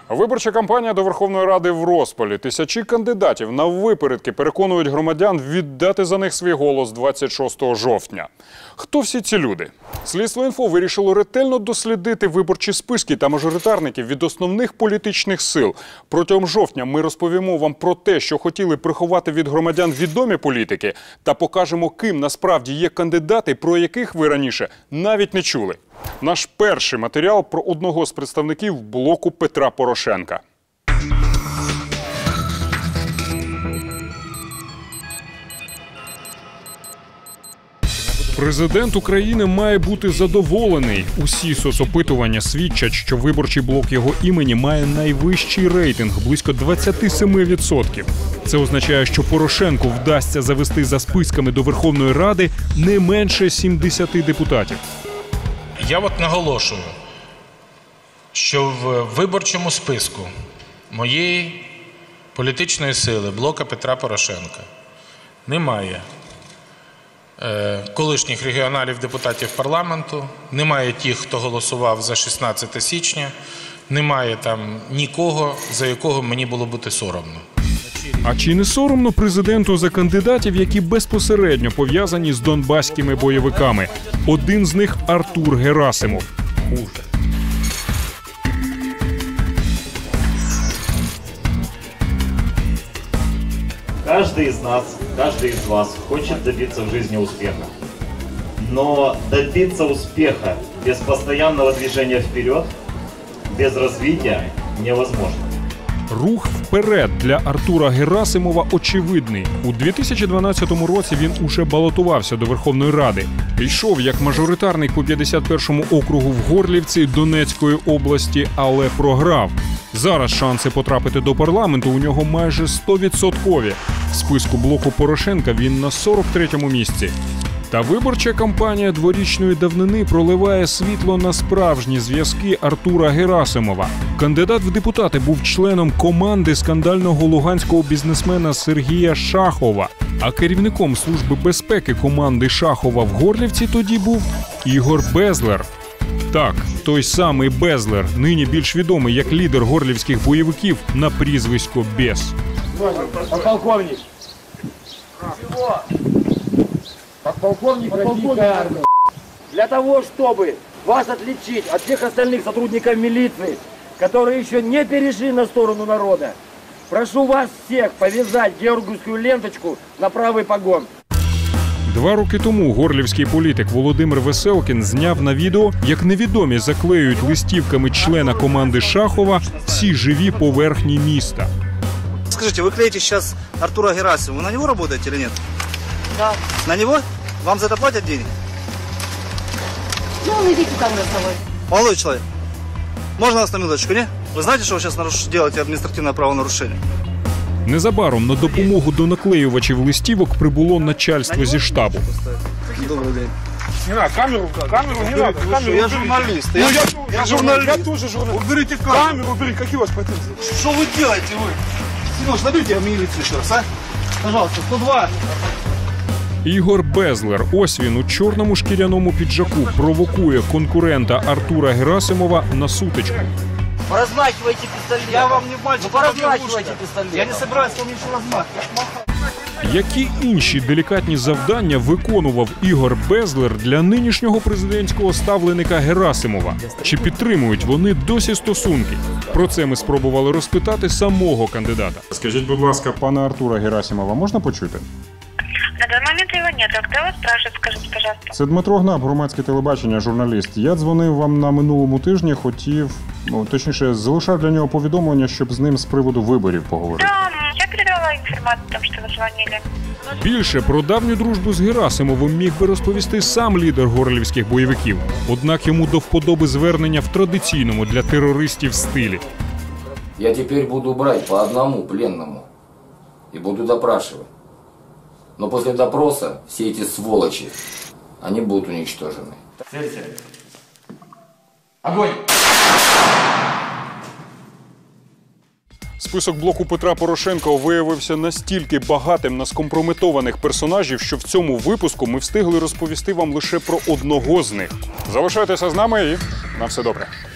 Виборча кампанія до Верховної Ради в розпалі. Тисячі кандидатів наввипередки переконують громадян віддати за них свій голос 26 жовтня. Хто всі ці люди? Слідство.Інфо вирішило ретельно дослідити виборчі списки та мажоритарників від основних політичних сил. Протягом жовтня ми розповімо вам про те, що хотіли приховати від громадян відомі політики, та покажемо, ким насправді є кандидати, про яких ви раніше навіть не чули. Наш перший матеріал про одного з представників блоку Петра Порошенка. Президент України має бути задоволений. Усі соцопитування свідчать, що виборчий блок його імені має найвищий рейтинг – близько 27%. Це означає, що Порошенку вдасться завести за списками до Верховної Ради не менше 70 депутатів. Я наголошую, що в виборчому списку моєї політичної сили, блока Петра Порошенка, немає колишніх регіоналів депутатів парламенту, немає тих, хто голосував за 16 січня, немає там нікого, за якого мені було бути соромно. А чи не соромно президенту за кандидатів, які безпосередньо пов'язані з донбаськими бойовиками? Один з них – Артур Герасимов. Каждый из нас, каждый из вас хочет добиться в жизни успеха. Но добиться успеха без постоянного движения вперед, без развития невозможно. Рух вперед для Артура Герасимова очевидний. У 2012 році він уже балотувався до Верховної Ради. Йшов як мажоритарник по 51-му округу в Горлівці Донецької області, але програв. Зараз шанси потрапити до парламенту у нього майже 100%. В списку блоку Порошенка він на 43-му місці. Та виборча кампанія дворічної давнини проливає світло на справжні зв'язки Артура Герасимова. Кандидат в депутати був членом команди скандального луганського бізнесмена Сергія Шахова. А керівником Служби безпеки команди Шахова в Горлівці тоді був Ігор Безлер. Так, той самий Безлер, нині більш відомий як лідер горлівських бойовиків на прізвисько Бес. Подполковник. Чего? Подполковник Российской армии. Для того, чтобы вас отличить от всех остальных сотрудников милиции, которые еще не перешли на сторону народа, прошу вас всех повязать георгиевскую ленточку на правый погон. 2 роки тому горлівський політик Володимир Веселкін зняв на відео, як невідомі заклеюють листівками члена команди Шахова всі живі поверхні міста. Скажите, вы клеите сейчас Артура Герасимова, вы на него работаете или нет? Да. На него? Вам за это платят денег? Ну, идите ко мне с собой. Молодой человек, можно вас на минуточку, не? Вы знаете, что вы сейчас делаете административное правонарушение? Незабаром на допомогу до наклеювачів листівок прибуло начальство зі штабу. Добрый день. Не надо, камеру не надо. Камеру, Я журналист. Я журналист. Я тоже журналист. Уберите камеру, уберите. Какие у вас претензии? Что вы делаете вы? Симош, наберите милицию еще раз, а? Пожалуйста, 102. Ігор Безлер, ось він у чорному шкіряному піджаку, провокує конкурента Артура Герасимова на сутичку. Размахивайте пистолет. Я вам не мальчик, Поразмахивайте пистолет. Я не собираюсь вам ничего размахивать. Які інші делікатні завдання виконував Ігор Безлер для нинішнього президентського ставленика Герасимова? Чи підтримують вони досі стосунки? Про це ми спробували розпитати самого кандидата. Скажіть, будь ласка, пана Артура Герасимова можна почути? На данный момент его нет. А кто вас спрашивает, скажите, пожалуйста? Це Дмитро Гнап, громадське телебачення, журналіст. Я дзвонив вам на минулому тижні, хотів, точніше, залишав для нього повідомлення, щоб з ним з приводу виборів поговорити. Да, я передала информацию о том, что вы звонили. Більше про давню дружбу з Герасимовим міг би розповісти сам лідер горлівських бойовиків. Однак йому до вподоби звернення в традиційному для терористів стилі. Я теперь буду брать по одному пленному и буду допрашивать. Но после допроса все эти сволочи, они будут уничтожены. Целься. Огонь! Список блоку Петра Порошенка виявився настільки багатим на скомпрометованих персонажів, що в цьому випуску ми встигли розповісти вам лише про одного з них. Залишайтеся з нами і на все добре.